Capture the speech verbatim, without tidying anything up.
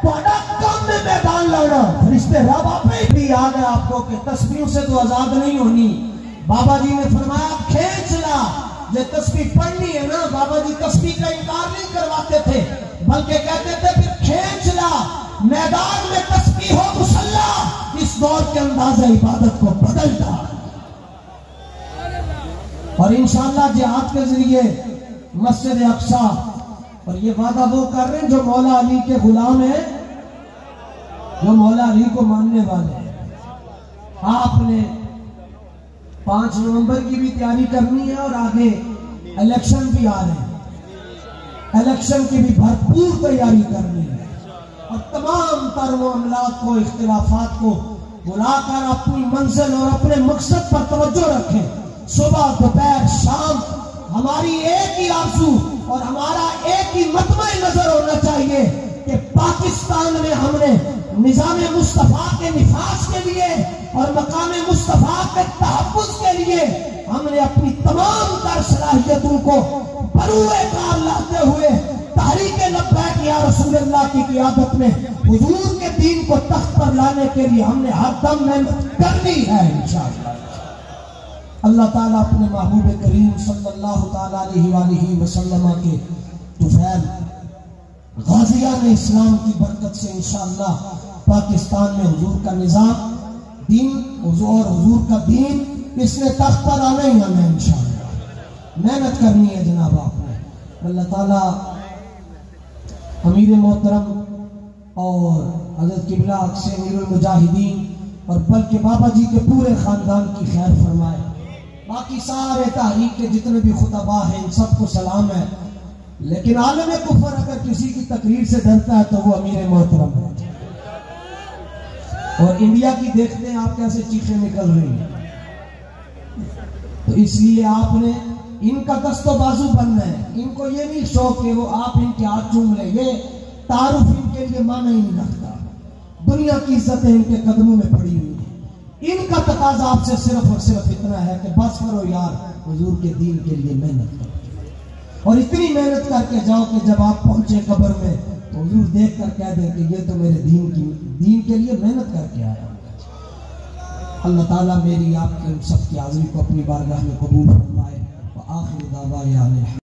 کام میں میدان لانا. فرشتے رب آپ بھی یاد ہے آپ کو کہ تسبیحوں سے تو آزاد نہیں ہونی. بابا جی نے فرمایا کھینچ لا. یہ تسبیح پڑھنی ہے نا. بابا جی تسبیح کا انکار نہیں کرواتے تھے بلکہ کہتے تھے پھر کھینچ لا. میدان میں تسبیح ہو مصلی اس دور کے انداز عبادت کو بدلتا. اور انشاءاللہ جہاد کے ذریعے مسجد اقصی اور یہ وعدہ وہ کر رہے ہیں جو مولا علی کے غلام ہیں, جو مولا علی کو ماننے والے ہیں. آپ نے پانچ نومبر کی بھی تیاری کرنی ہے اور آگے الیکشن بھی آ رہے ہیں. الیکشن کی بھی بھرپور تیاری کرنی ہے اور تمام تر معاملات کو, اختلافات کو بلا کر اپنی منزل اور اپنے مقصد پر توجہ رکھیں. صبح دوپہر شام ہماری ایک ہی آرزو اور ہمارا ایک ہی مطمع نظر ہونا چاہیے کہ پاکستان میں ہم نے نظام مصطفیٰ کے نفاذ کے لیے اور مقام مصطفیٰ کے تحفظ کے لیے ہم نے اپنی تمام تر صلاحیتوں کو بروئے کار لاتے ہوئے تحریک لبیک یا رسول اللہ کی قیادت میں حضور کے دین کو تخت پر لانے کے لیے ہم نے ہر دم محنت کرنی ہے انشاءاللہ. اللہ تعالیٰ اپنے محبوب کریم صلی اللہ تعالیٰ علیہ وآلہ وسلم کے طفیل غازیان اسلام کی برکت سے انشاءاللہ پاکستان میں حضور کا نظام دین حضور حضور کا دین اس نے تخت پر آنا ہی آنا ہے انشاءاللہ. محنت کرنی ہے جناب آپ نے. اللہ تعالیٰ امیر محترم اور حضرت قبلہ اقصی امیر المجاہدین اور بلکہ بابا جی کے پورے خاندان کی خیر فرمائے. باقی سارے تحریک کے جتنے بھی خطباء ہیں ان سب کو سلام ہے, لیکن عالم کفر اگر کسی کی تقریر سے ڈرتا ہے تو وہ امیر محترم ہے. اور انڈیا کی دیکھتے ہیں آپ کیسے چیخیں نکل رہی ہیں. تو اس لیے آپ نے ان کا دست و بازو بننا ہے. ان کو یہ نہیں شوق کہ وہ آپ ان کے ہاتھ چوم لیں. یہ تعارف ان کے لیے معنی ہی نہیں رکھتا. دنیا کی عزتیں ان کے قدموں میں پڑی ہوئی ہیں. ان کا تقاضا آپ سے صرف اور صرف اتنا ہے کہ بس کرو یار حضور کے دین کے لیے محنت کرو, اور اتنی محنت کر کے جاؤ کہ جب آپ پہنچے قبر میں تو حضور دیکھ کر کہہ دیں کہ یہ تو میرے دین کی دین کے لیے محنت کر کے آیا. اللہ تعالیٰ میری آپ کے سب کی حاضری کو اپنی بارگاہ میں قبول فرمائے. وآخر دعوانا